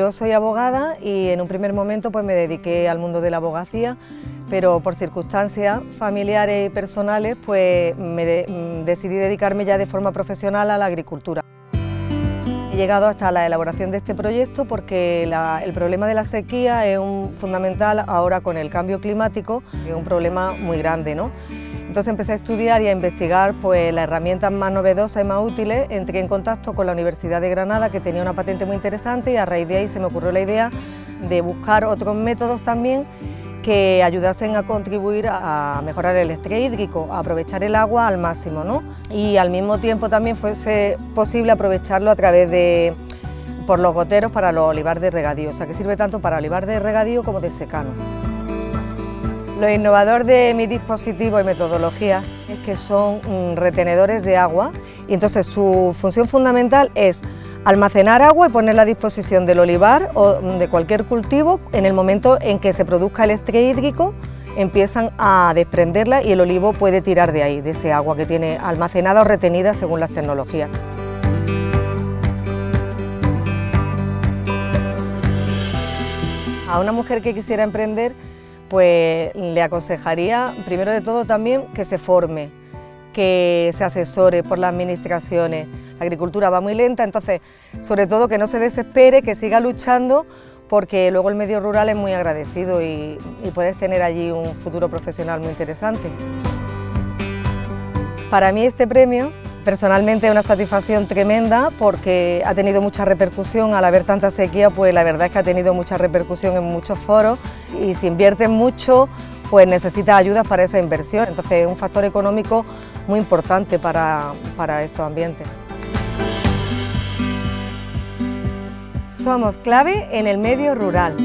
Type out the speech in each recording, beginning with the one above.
Yo soy abogada y en un primer momento pues me dediqué al mundo de la abogacía, pero por circunstancias familiares y personales pues decidí dedicarme ya de forma profesional a la agricultura. He llegado hasta la elaboración de este proyecto porque el problema de la sequía es fundamental ahora con el cambio climático, es un problema muy grande, ¿no? Entonces empecé a estudiar y a investigar pues, las herramientas más novedosas y más útiles. Entré en contacto con la Universidad de Granada, que tenía una patente muy interesante, y a raíz de ahí se me ocurrió la idea de buscar otros métodos también que ayudasen a contribuir a mejorar el estrés hídrico, a aprovechar el agua al máximo, ¿no? Y al mismo tiempo también fuese posible aprovecharlo a través por los goteros para los olivares de regadío, o sea que sirve tanto para olivar de regadío como de secano. Lo innovador de mi dispositivo y metodología es que son retenedores de agua y entonces su función fundamental es almacenar agua y ponerla a disposición del olivar o de cualquier cultivo en el momento en que se produzca el estrés hídrico, empiezan a desprenderla y el olivo puede tirar de ahí, de ese agua que tiene almacenada o retenida según las tecnologías. A una mujer que quisiera emprender, pues le aconsejaría, primero de todo también, que se forme, que se asesore por las administraciones. La agricultura va muy lenta, entonces, sobre todo que no se desespere, que siga luchando, porque luego el medio rural es muy agradecido y puedes tener allí un futuro profesional muy interesante. Para mí este premio, personalmente, es una satisfacción tremenda porque ha tenido mucha repercusión. Al haber tanta sequía, pues la verdad es que ha tenido mucha repercusión en muchos foros y si inviertes mucho, pues necesitas ayudas para esa inversión. Entonces es un factor económico muy importante para estos ambientes. Somos clave en el medio rural.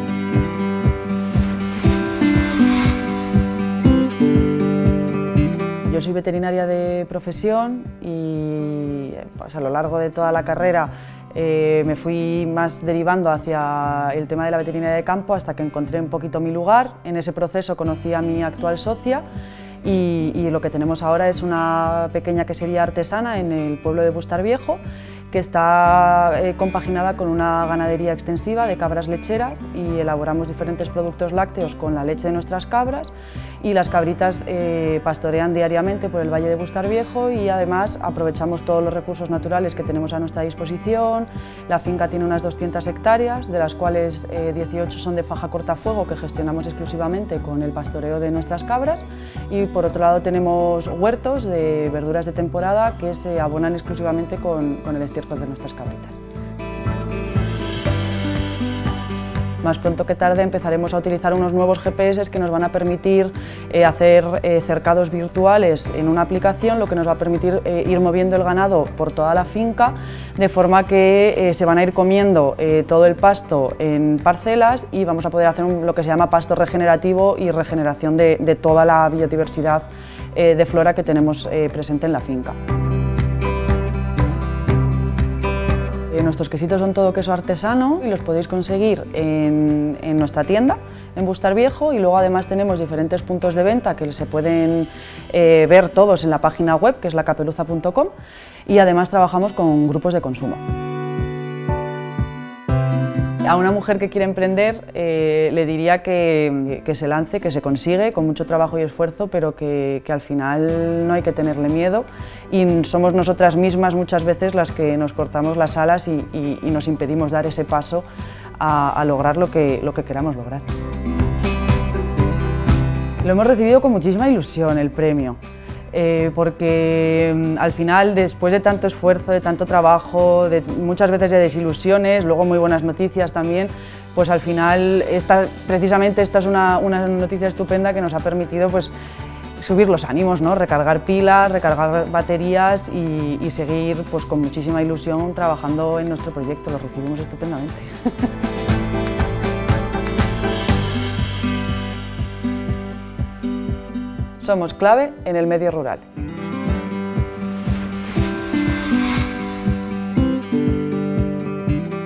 Yo soy veterinaria de profesión y pues, a lo largo de toda la carrera me fui más derivando hacia el tema de la veterinaria de campo hasta que encontré un poquito mi lugar. En ese proceso conocí a mi actual socia y lo que tenemos ahora es una pequeña quesería artesana en el pueblo de Bustarviejo, que está compaginada con una ganadería extensiva de cabras lecheras y elaboramos diferentes productos lácteos con la leche de nuestras cabras y las cabritas pastorean diariamente por el Valle de Bustarviejo y además aprovechamos todos los recursos naturales que tenemos a nuestra disposición. La finca tiene unas 200 hectáreas, de las cuales 18 son de faja cortafuego que gestionamos exclusivamente con el pastoreo de nuestras cabras y por otro lado tenemos huertos de verduras de temporada que se abonan exclusivamente con el estiércol de nuestras cabritas. Más pronto que tarde empezaremos a utilizar unos nuevos GPS que nos van a permitir hacer cercados virtuales en una aplicación, lo que nos va a permitir ir moviendo el ganado por toda la finca, de forma que se van a ir comiendo todo el pasto en parcelas y vamos a poder hacer lo que se llama pasto regenerativo y regeneración de toda la biodiversidad de flora que tenemos presente en la finca. Nuestros quesitos son todo queso artesano y los podéis conseguir en nuestra tienda en Bustarviejo y luego además tenemos diferentes puntos de venta que se pueden ver todos en la página web que es lacapeluza.com y además trabajamos con grupos de consumo. A una mujer que quiere emprender le diría que se lance, que se consigue con mucho trabajo y esfuerzo, pero que al final no hay que tenerle miedo y somos nosotras mismas muchas veces las que nos cortamos las alas y nos impedimos dar ese paso a lograr lo que queramos lograr. Lo hemos recibido con muchísima ilusión el premio. Porque al final, después de tanto esfuerzo, de tanto trabajo, muchas veces de desilusiones, luego muy buenas noticias también, pues al final precisamente esta es una noticia estupenda que nos ha permitido pues, subir los ánimos, ¿no? Recargar pilas, recargar baterías y seguir pues, con muchísima ilusión trabajando en nuestro proyecto. Lo recibimos estupendamente. Somos clave en el medio rural.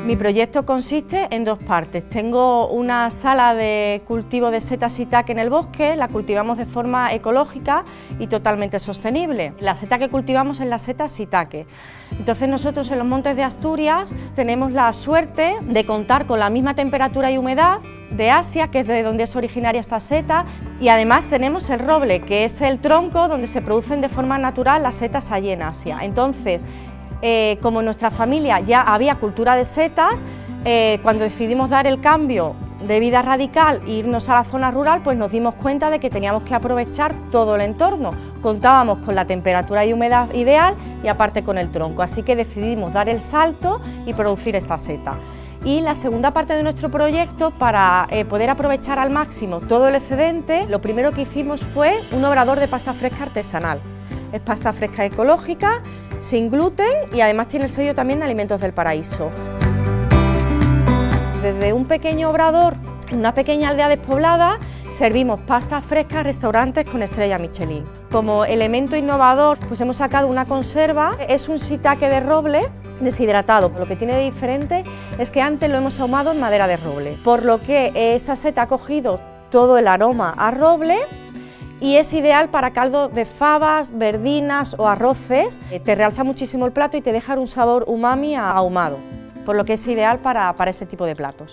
Mi proyecto consiste en dos partes. Tengo una sala de cultivo de setas shiitake en el bosque, la cultivamos de forma ecológica y totalmente sostenible. La seta que cultivamos es la seta shiitake. Entonces nosotros en los montes de Asturias tenemos la suerte de contar con la misma temperatura y humedad de Asia, que es de donde es originaria esta seta, y además tenemos el roble, que es el tronco donde se producen de forma natural las setas allí en Asia. Entonces, como en nuestra familia ya había cultura de setas, cuando decidimos dar el cambio de vida radical e irnos a la zona rural, pues nos dimos cuenta de que teníamos que aprovechar todo el entorno. Contábamos con la temperatura y humedad ideal y aparte con el tronco, así que decidimos dar el salto y producir esta seta. Y la segunda parte de nuestro proyecto, para poder aprovechar al máximo todo el excedente, lo primero que hicimos fue un obrador de pasta fresca artesanal. Es pasta fresca ecológica, sin gluten y además tiene el sello también de Alimentos del Paraíso. Desde un pequeño obrador, en una pequeña aldea despoblada, servimos pastas frescas a restaurantes con estrella Michelin. Como elemento innovador, pues hemos sacado una conserva, es un shiitake de roble deshidratado. Lo que tiene de diferente es que antes lo hemos ahumado en madera de roble, por lo que esa seta ha cogido todo el aroma a roble y es ideal para caldo de fabas, verdinas o arroces. Te realza muchísimo el plato y te deja un sabor umami ahumado, por lo que es ideal para ese tipo de platos.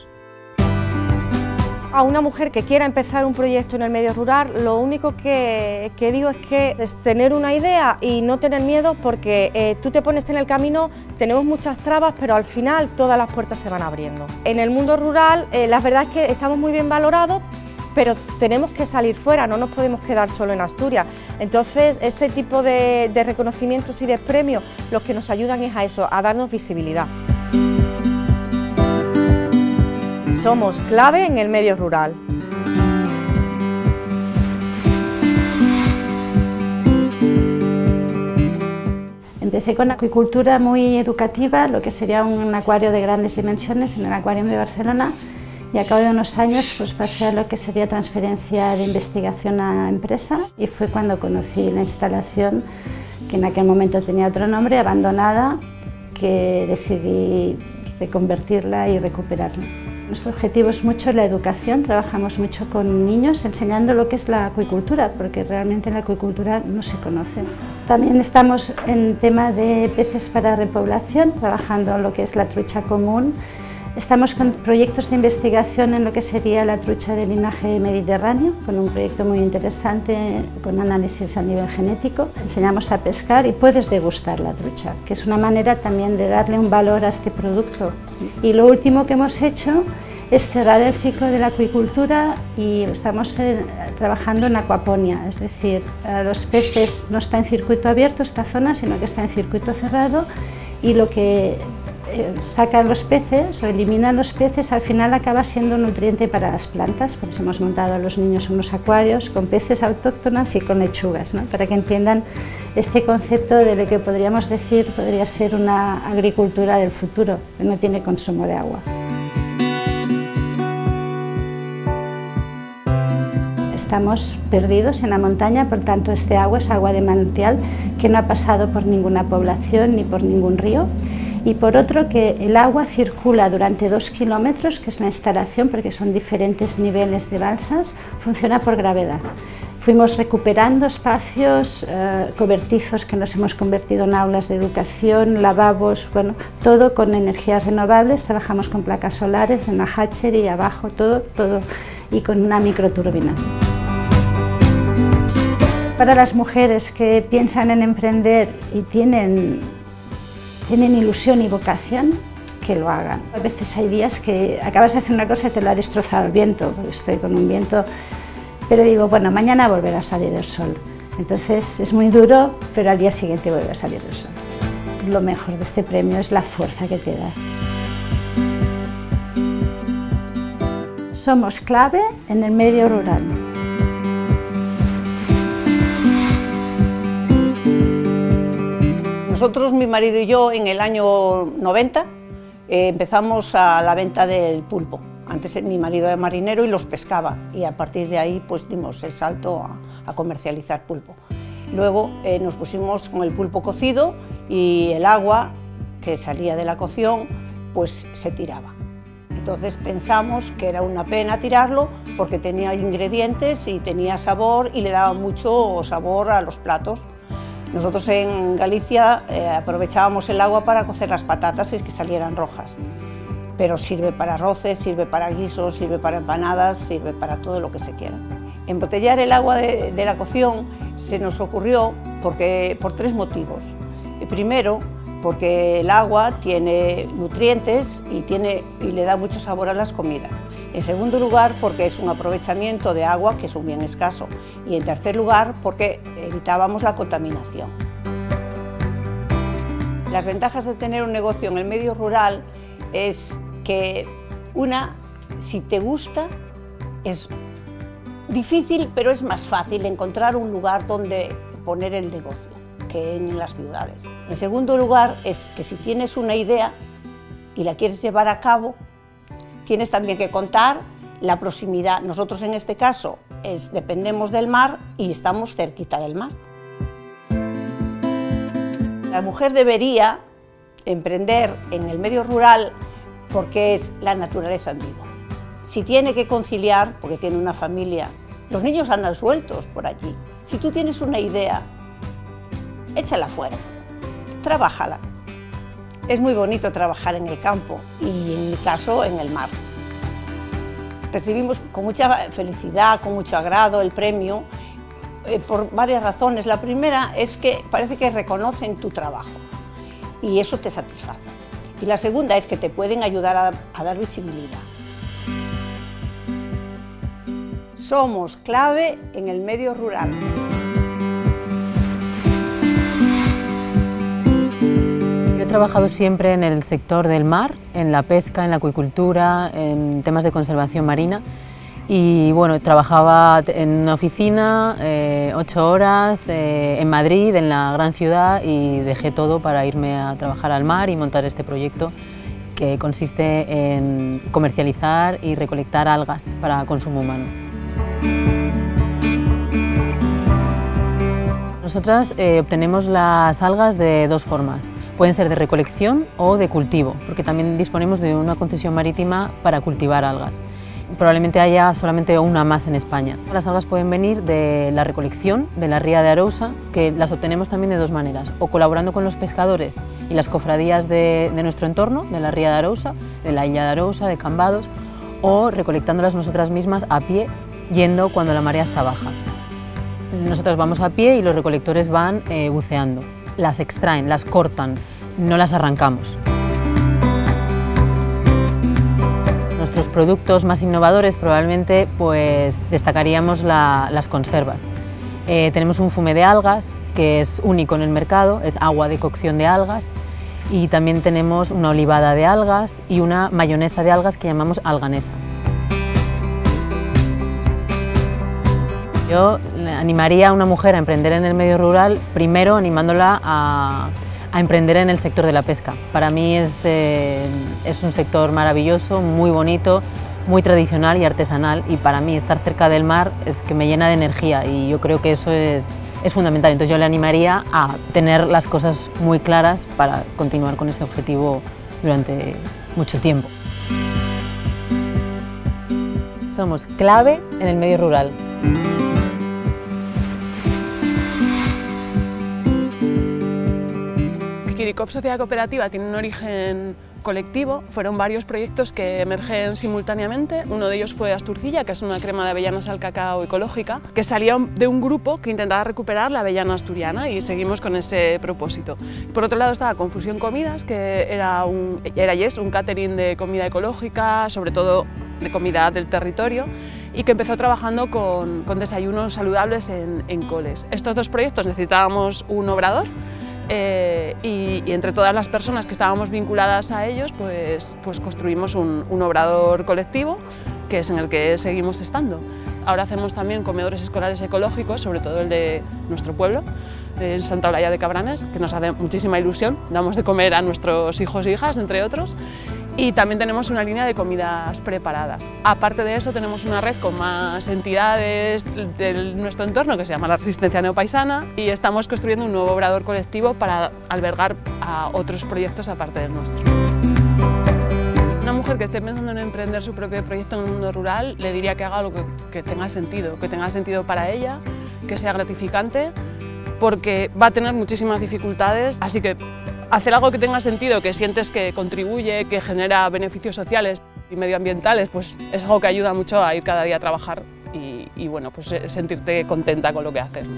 A una mujer que quiera empezar un proyecto en el medio rural, lo único que digo es que es tener una idea y no tener miedo, porque tú te pones en el camino, tenemos muchas trabas, pero al final todas las puertas se van abriendo. En el mundo rural, la verdad es que estamos muy bien valorados, pero tenemos que salir fuera, no nos podemos quedar solo en Asturias. Entonces, este tipo de reconocimientos y de premios, los que nos ayudan es a eso, a darnos visibilidad. Somos clave en el medio rural. Empecé con acuicultura muy educativa, lo que sería un acuario de grandes dimensiones en el Acuarium de Barcelona, y a cabo de unos años pues pasé a lo que sería transferencia de investigación a empresa, y fue cuando conocí la instalación, que en aquel momento tenía otro nombre, abandonada, que decidí reconvertirla y recuperarla. Nuestro objetivo es mucho la educación, trabajamos mucho con niños enseñando lo que es la acuicultura, porque realmente la acuicultura no se conoce. También estamos en tema de peces para repoblación, trabajando en lo que es la trucha común. Estamos con proyectos de investigación en lo que sería la trucha de linaje mediterráneo, con un proyecto muy interesante con análisis a nivel genético. Enseñamos a pescar y puedes degustar la trucha, que es una manera también de darle un valor a este producto. Y lo último que hemos hecho es cerrar el ciclo de la acuicultura y estamos trabajando en acuaponia, es decir, los peces no está en circuito abierto esta zona, sino que está en circuito cerrado, y lo que sacan los peces o eliminan los peces al final acaba siendo un nutriente para las plantas. Por eso hemos montado a los niños unos acuarios con peces autóctonas y con lechugas, ¿no? Para que entiendan este concepto de lo que podríamos decir podría ser una agricultura del futuro, que no tiene consumo de agua. Estamos perdidos en la montaña, por tanto este agua es agua de manantial que no ha pasado por ninguna población ni por ningún río. Y por otro, que el agua circula durante 2 kilómetros, que es la instalación, porque son diferentes niveles de balsas, funciona por gravedad. Fuimos recuperando espacios, cobertizos que nos hemos convertido en aulas de educación, lavabos, bueno, todo con energías renovables. Trabajamos con placas solares en la hatchery, abajo, todo, y con una microturbina. Para las mujeres que piensan en emprender y tienen ilusión y vocación, que lo hagan. A veces hay días que acabas de hacer una cosa y te lo ha destrozado el viento, porque estoy con un viento, pero digo, bueno, mañana volverá a salir el sol. Entonces es muy duro, pero al día siguiente vuelve a salir el sol. Lo mejor de este premio es la fuerza que te da. Somos clave en el medio rural. Nosotros, mi marido y yo, en el año 90 empezamos a la venta del pulpo. Antes mi marido era marinero y los pescaba, y a partir de ahí pues dimos el salto a comercializar pulpo. Luego nos pusimos con el pulpo cocido y el agua que salía de la cocción pues se tiraba. Entonces pensamos que era una pena tirarlo porque tenía ingredientes y tenía sabor y le daba mucho sabor a los platos. Nosotros en Galicia aprovechábamos el agua para cocer las patatas y que salieran rojas, pero sirve para arroces, sirve para guisos, sirve para empanadas, sirve para todo lo que se quiera. Embotellar el agua de la cocción se nos ocurrió por tres motivos. Primero, porque el agua tiene nutrientes y le da mucho sabor a las comidas. En segundo lugar, porque es un aprovechamiento de agua, que es un bien escaso. Y en tercer lugar, porque evitábamos la contaminación. Las ventajas de tener un negocio en el medio rural es que, si te gusta, es difícil, pero es más fácil encontrar un lugar donde poner el negocio que en las ciudades. En segundo lugar, es que si tienes una idea y la quieres llevar a cabo, tienes también que contar la proximidad. Nosotros en este caso dependemos del mar y estamos cerquita del mar. La mujer debería emprender en el medio rural porque es la naturaleza en vivo. Si tiene que conciliar, porque tiene una familia, los niños andan sueltos por allí. Si tú tienes una idea, échala fuera, trabájala. Es muy bonito trabajar en el campo y, en mi caso, en el mar. Recibimos con mucha felicidad, con mucho agrado el premio por varias razones. La primera es que parece que reconocen tu trabajo y eso te satisface. Y la segunda es que te pueden ayudar a dar visibilidad. Somos clave en el medio rural. Yo he trabajado siempre en el sector del mar, en la pesca, en la acuicultura, en temas de conservación marina. Y bueno, trabajaba en una oficina 8 horas en Madrid, en la gran ciudad, y dejé todo para irme a trabajar al mar y montar este proyecto que consiste en comercializar y recolectar algas para consumo humano. Nosotras obtenemos las algas de dos formas. Pueden ser de recolección o de cultivo, porque también disponemos de una concesión marítima para cultivar algas. Probablemente haya solamente una más en España. Las algas pueden venir de la recolección de la ría de Arousa, que las obtenemos también de dos maneras, o colaborando con los pescadores y las cofradías de nuestro entorno, de la ría de Arousa, de la Illa de Arousa, de Cambados, o recolectándolas nosotras mismas a pie, yendo cuando la marea está baja. Nosotras vamos a pie y los recolectores van buceando. Las extraen, las cortan, no las arrancamos. Nuestros productos más innovadores probablemente destacaríamos las conservas. Tenemos un fumé de algas que es único en el mercado, es agua de cocción de algas, y también tenemos una olivada de algas y una mayonesa de algas que llamamos alganesa. Yo animaría a una mujer a emprender en el medio rural, primero animándola a emprender en el sector de la pesca. Para mí es un sector maravilloso, muy bonito, muy tradicional y artesanal, y para mí estar cerca del mar es que me llena de energía y yo creo que eso es fundamental. Entonces yo le animaría a tener las cosas muy claras para continuar con ese objetivo durante mucho tiempo. Somos clave en el medio rural. Quiricop Sociedad Cooperativa tiene un origen colectivo, fueron varios proyectos que emergen simultáneamente. Uno de ellos fue Asturcilla, que es una crema de avellanas al cacao ecológica, que salía de un grupo que intentaba recuperar la avellana asturiana y seguimos con ese propósito. Por otro lado estaba Confusión Comidas, que era y es un catering de comida ecológica, sobre todo de comida del territorio, y que empezó trabajando con desayunos saludables en coles. Estos dos proyectos necesitábamos un obrador, y entre todas las personas que estábamos vinculadas a ellos, pues construimos un obrador colectivo, que es en el que seguimos estando. Ahora hacemos también comedores escolares ecológicos, sobre todo el de nuestro pueblo, en Santa Olalla de Cabranes, que nos hace muchísima ilusión. Damos de comer a nuestros hijos e hijas, entre otros. Y también tenemos una línea de comidas preparadas. Aparte de eso, tenemos una red con más entidades de nuestro entorno que se llama la Resistencia Neopaisana, y estamos construyendo un nuevo obrador colectivo para albergar a otros proyectos aparte del nuestro. mujer que esté pensando en emprender su propio proyecto en el mundo rural, le diría que haga algo que tenga sentido para ella, que sea gratificante, porque va a tener muchísimas dificultades, así que hacer algo que tenga sentido, que sientes que contribuye, que genera beneficios sociales y medioambientales, pues es algo que ayuda mucho a ir cada día a trabajar y bueno, pues sentirte contenta con lo que haces.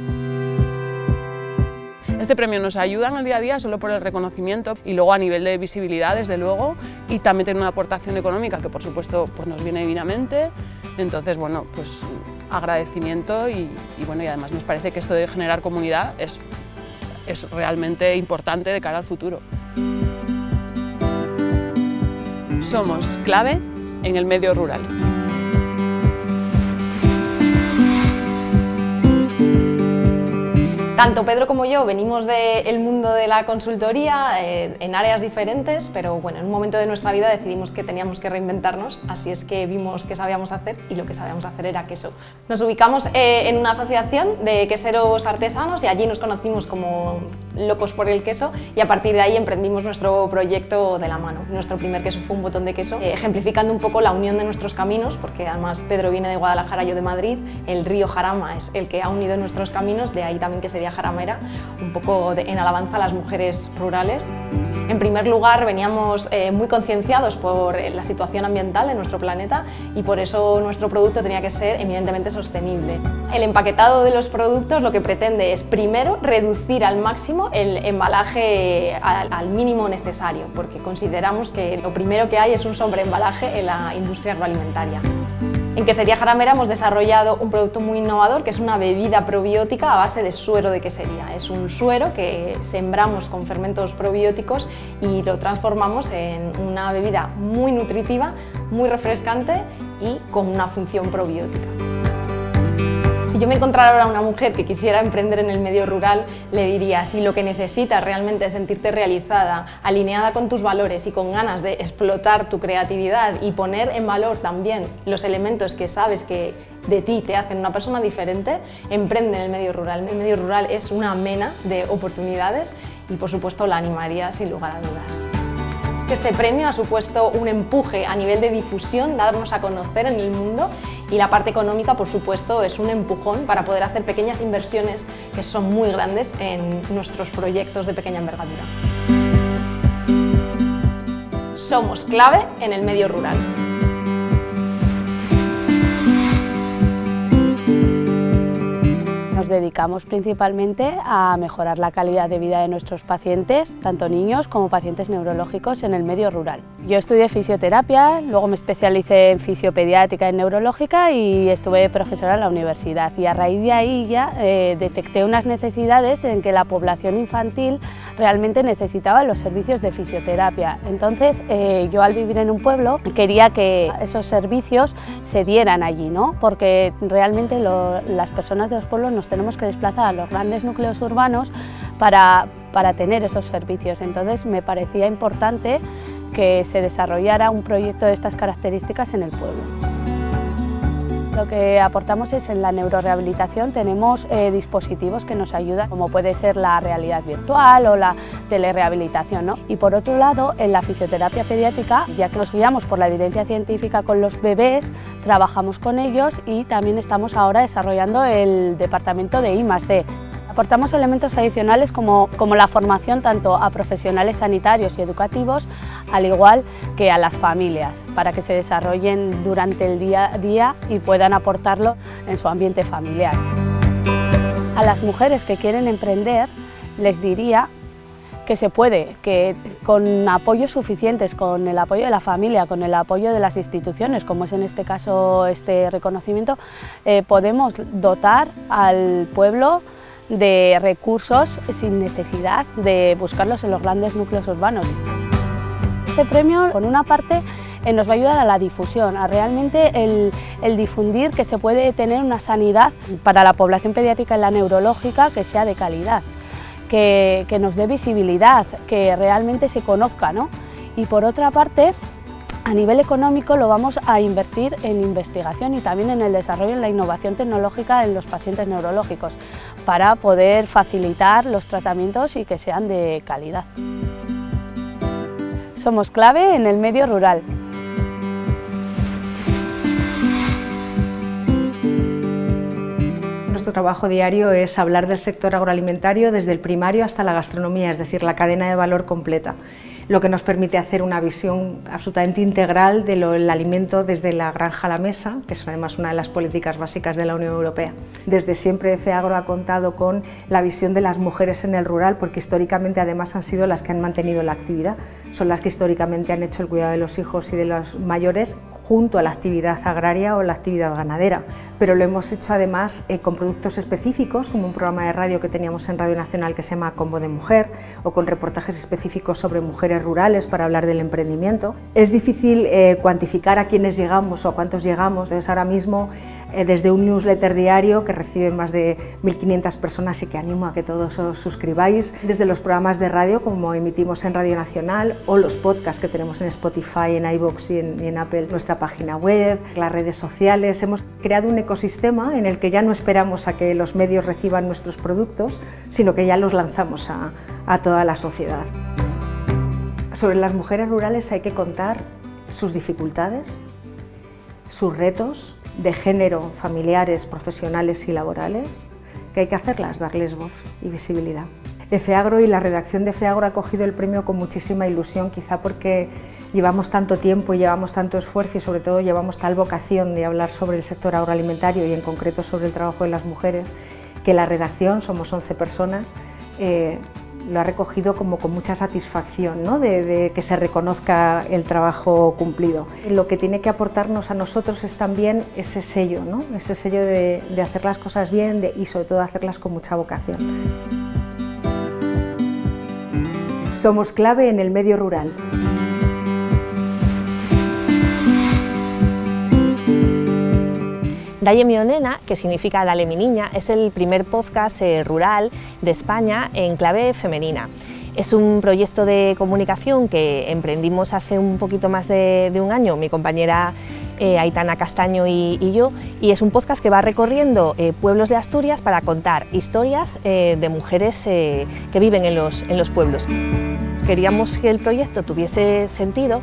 Este premio nos ayuda en el día a día solo por el reconocimiento y luego a nivel de visibilidad, desde luego, y también tiene una aportación económica que por supuesto pues nos viene divinamente. Entonces, bueno, pues agradecimiento y bueno, y además nos parece que esto de generar comunidad es realmente importante de cara al futuro. Somos clave en el medio rural. Tanto Pedro como yo venimos del mundo de la consultoría en áreas diferentes, pero bueno, en un momento de nuestra vida decidimos que teníamos que reinventarnos, así es que vimos qué sabíamos hacer y lo que sabíamos hacer era queso. Nos ubicamos en una asociación de queseros artesanos y allí nos conocimos como locos por el queso y a partir de ahí emprendimos nuestro proyecto de la mano. Nuestro primer queso fue un botón de queso, ejemplificando un poco la unión de nuestros caminos, porque además Pedro viene de Guadalajara, yo de Madrid, el río Jarama es el que ha unido nuestros caminos, de ahí también que sería jaramera, un poco en alabanza a las mujeres rurales. En primer lugar, veníamos muy concienciados por la situación ambiental de nuestro planeta y por eso nuestro producto tenía que ser eminentemente sostenible. El empaquetado de los productos lo que pretende es, primero, reducir al máximo el embalaje al mínimo necesario, porque consideramos que lo primero que hay es un sobreembalaje en la industria agroalimentaria. En Quesería Jaramera hemos desarrollado un producto muy innovador que es una bebida probiótica a base de suero de quesería. Es un suero que sembramos con fermentos probióticos y lo transformamos en una bebida muy nutritiva, muy refrescante y con una función probiótica. Si yo me encontrara ahora una mujer que quisiera emprender en el medio rural, le diría, si lo que necesitas realmente es sentirte realizada, alineada con tus valores y con ganas de explotar tu creatividad y poner en valor también los elementos que sabes que de ti te hacen una persona diferente, emprende en el medio rural. El medio rural es una mena de oportunidades y por supuesto la animaría sin lugar a dudas. Este premio ha supuesto un empuje a nivel de difusión, darnos a conocer en el mundo, y la parte económica, por supuesto, es un empujón para poder hacer pequeñas inversiones que son muy grandes en nuestros proyectos de pequeña envergadura. Somos clave en el medio rural. Nos dedicamos principalmente a mejorar la calidad de vida de nuestros pacientes, tanto niños como pacientes neurológicos en el medio rural. Yo estudié fisioterapia, luego me especialicé en fisiopediátrica y neurológica y estuve de profesora en la universidad. Y a raíz de ahí ya detecté unas necesidades en que la población infantil realmente necesitaba los servicios de fisioterapia. Entonces yo al vivir en un pueblo quería que esos servicios se dieran allí, ¿no? Porque realmente las personas de los pueblos nos tenemos que desplazar a los grandes núcleos urbanos para tener esos servicios. Entonces me parecía importante que se desarrollara un proyecto de estas características en el pueblo. Lo que aportamos es en la neurorehabilitación tenemos dispositivos que nos ayudan, como puede ser la realidad virtual o la telerehabilitación, ¿no? Y por otro lado, en la fisioterapia pediátrica, ya que nos guiamos por la evidencia científica con los bebés, trabajamos con ellos y también estamos ahora desarrollando el departamento de I+D. Aportamos elementos adicionales como la formación tanto a profesionales sanitarios y educativos, al igual que a las familias, para que se desarrollen durante el día a día y puedan aportarlo en su ambiente familiar. A las mujeres que quieren emprender les diría que se puede, que con apoyos suficientes, con el apoyo de la familia, con el apoyo de las instituciones, como es en este caso este reconocimiento, podemos dotar al pueblo de recursos sin necesidad de buscarlos en los grandes núcleos urbanos. Este premio, por una parte, nos va a ayudar a la difusión, a realmente el difundir que se puede tener una sanidad para la población pediátrica y la neurológica que sea de calidad, que nos dé visibilidad, que realmente se conozca, ¿no? Y por otra parte, a nivel económico lo vamos a invertir en investigación y también en el desarrollo en la innovación tecnológica en los pacientes neurológicos para poder facilitar los tratamientos y que sean de calidad. Somos clave en el medio rural. nuestro trabajo diario es hablar del sector agroalimentario desde el primario hasta la gastronomía, es decir, la cadena de valor completa, lo que nos permite hacer una visión absolutamente integral del alimento desde la granja a la mesa, que es además una de las políticas básicas de la Unión Europea. Desde siempre FEAGRO ha contado con la visión de las mujeres en el rural, porque históricamente además han sido las que han mantenido la actividad, son las que históricamente han hecho el cuidado de los hijos y de los mayores junto a la actividad agraria o la actividad ganadera, pero lo hemos hecho además con productos específicos, como un programa de radio que teníamos en Radio Nacional que se llama Combo de Mujer, o con reportajes específicos sobre mujeres rurales para hablar del emprendimiento. Es difícil cuantificar a quiénes llegamos o a cuántos llegamos, entonces ahora mismo desde un newsletter diario que recibe más de 1.500 personas y que animo a que todos os suscribáis, desde los programas de radio como emitimos en Radio Nacional o los podcasts que tenemos en Spotify, en iVoox y en Apple, nuestra página web, las redes sociales. Hemos creado un ecosistema en el que ya no esperamos a que los medios reciban nuestros productos, sino que ya los lanzamos a toda la sociedad. Sobre las mujeres rurales hay que contar sus dificultades, sus retos de género, familiares, profesionales y laborales, que hay que hacerlas, darles voz y visibilidad. FEAGRO y la redacción de FEAGRO ha cogido el premio con muchísima ilusión, quizá porque llevamos tanto tiempo y llevamos tanto esfuerzo y sobre todo llevamos tal vocación de hablar sobre el sector agroalimentario y en concreto sobre el trabajo de las mujeres, que la redacción, somos 11 personas, lo ha recogido como con mucha satisfacción, ¿no? de que se reconozca el trabajo cumplido. Lo que tiene que aportarnos a nosotros es también ese sello, ¿no? Ese sello de hacer las cosas bien y sobre todo hacerlas con mucha vocación. Somos clave en el medio rural. Dalle mi nena, que significa Dale mi niña, es el primer podcast rural de España en clave femenina. Es un proyecto de comunicación que emprendimos hace un poquito más de un año, mi compañera Aitana Castaño y yo, y es un podcast que va recorriendo pueblos de Asturias para contar historias de mujeres que viven en los pueblos. Queríamos que el proyecto tuviese sentido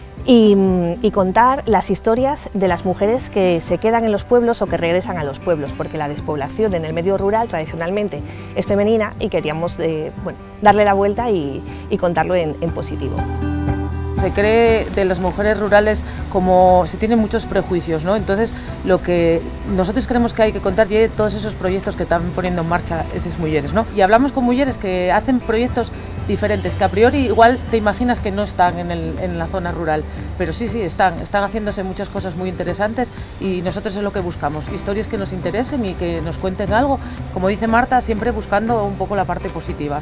y contar las historias de las mujeres que se quedan en los pueblos o que regresan a los pueblos, porque la despoblación en el medio rural tradicionalmente es femenina y queríamos darle la vuelta y contarlo en positivo. Se cree de las mujeres rurales como se tienen muchos prejuicios, ¿no? Entonces lo que nosotros creemos que hay que contar es todos esos proyectos que están poniendo en marcha esas mujeres, ¿no? Y hablamos con mujeres que hacen proyectos diferentes, que a priori igual te imaginas que no están en la zona rural, pero sí están haciéndose muchas cosas muy interesantes y nosotros es lo que buscamos, historias que nos interesen y que nos cuenten algo, como dice Marta, siempre buscando un poco la parte positiva.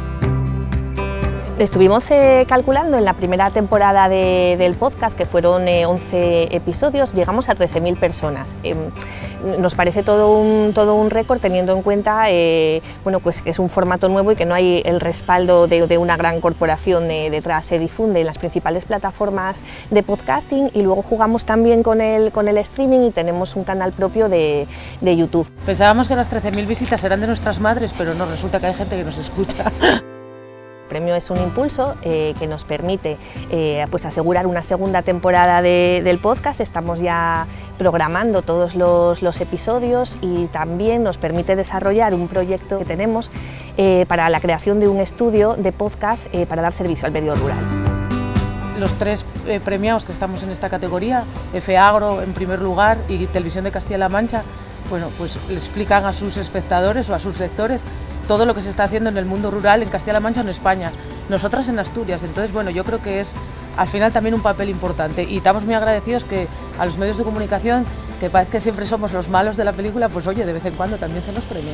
Estuvimos calculando en la primera temporada del podcast, que fueron 11 episodios, llegamos a 13.000 personas. Nos parece todo un récord teniendo en cuenta pues que es un formato nuevo y que no hay el respaldo de una gran corporación detrás. Se difunde en las principales plataformas de podcasting y luego jugamos también con el streaming y tenemos un canal propio de YouTube. Pensábamos que las 13.000 visitas eran de nuestras madres, pero no, resulta que hay gente que nos escucha. El premio es un impulso que nos permite pues asegurar una segunda temporada del podcast. Estamos ya programando todos los episodios y también nos permite desarrollar un proyecto que tenemos para la creación de un estudio de podcast para dar servicio al medio rural. Los tres premiados que estamos en esta categoría, FEAGRO en primer lugar y Televisión de Castilla-La Mancha, bueno, pues le explican a sus espectadores o a sus lectores todo lo que se está haciendo en el mundo rural en Castilla-La Mancha o en España, nosotras en Asturias. Entonces, bueno, yo creo que es al final también un papel importante y estamos muy agradecidos que a los medios de comunicación, que parece que siempre somos los malos de la película, pues oye, de vez en cuando también se nos premia.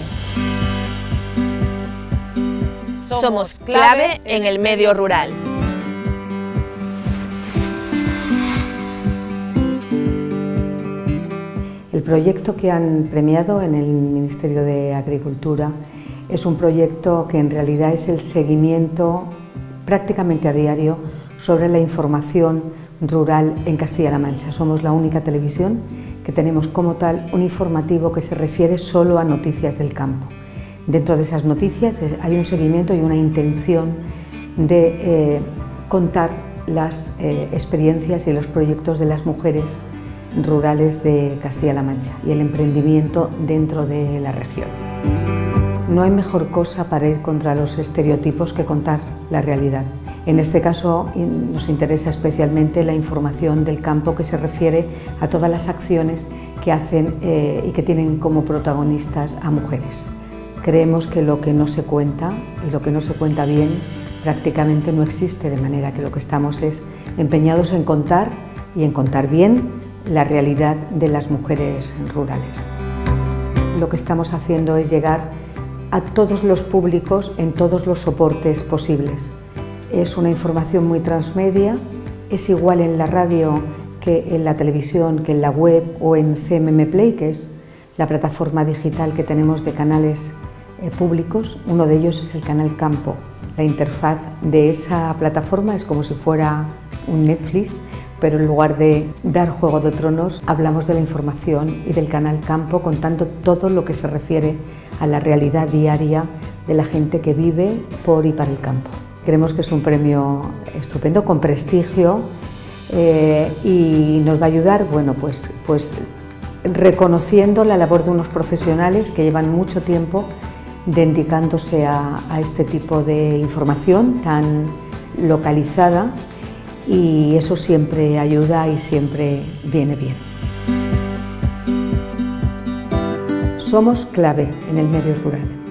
Somos clave en el medio rural. El proyecto que han premiado en el Ministerio de Agricultura es un proyecto que en realidad es el seguimiento prácticamente a diario sobre la información rural en Castilla-La Mancha. Somos la única televisión que tenemos como tal un informativo que se refiere solo a noticias del campo. Dentro de esas noticias hay un seguimiento y una intención de contar las experiencias y los proyectos de las mujeres rurales de Castilla-La Mancha y el emprendimiento dentro de la región. No hay mejor cosa para ir contra los estereotipos que contar la realidad. En este caso nos interesa especialmente la información del campo que se refiere a todas las acciones que hacen y que tienen como protagonistas a mujeres. Creemos que lo que no se cuenta y lo que no se cuenta bien prácticamente no existe, de manera que lo que estamos es empeñados en contar y en contar bien la realidad de las mujeres rurales. Lo que estamos haciendo es llegar a todos los públicos en todos los soportes posibles. Es una información muy transmedia, es igual en la radio que en la televisión, que en la web o en CMM Play, que es la plataforma digital que tenemos de canales públicos. Uno de ellos es el canal Campo. La interfaz de esa plataforma es como si fuera un Netflix, pero en lugar de dar Juego de Tronos, hablamos de la información y del canal Campo, contando todo lo que se refiere a la realidad diaria de la gente que vive por y para el campo. Creemos que es un premio estupendo, con prestigio, y nos va a ayudar, bueno, pues reconociendo la labor de unos profesionales que llevan mucho tiempo dedicándose a este tipo de información tan localizada, y eso siempre ayuda y siempre viene bien. Somos clave en el medio rural.